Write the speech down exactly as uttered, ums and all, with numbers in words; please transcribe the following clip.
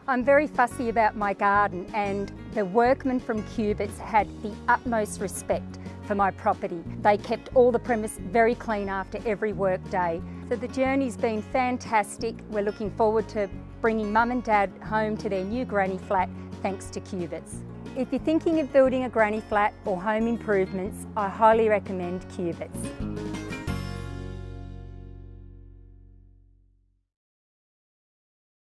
I'm very fussy about my garden, and the workmen from Cubitt had the utmost respect for my property. They kept all the premise very clean after every work day. So the journey's been fantastic. We're looking forward to bringing Mum and Dad home to their new granny flat thanks to Cubitt. If you're thinking of building a granny flat or home improvements, I highly recommend Cubitt.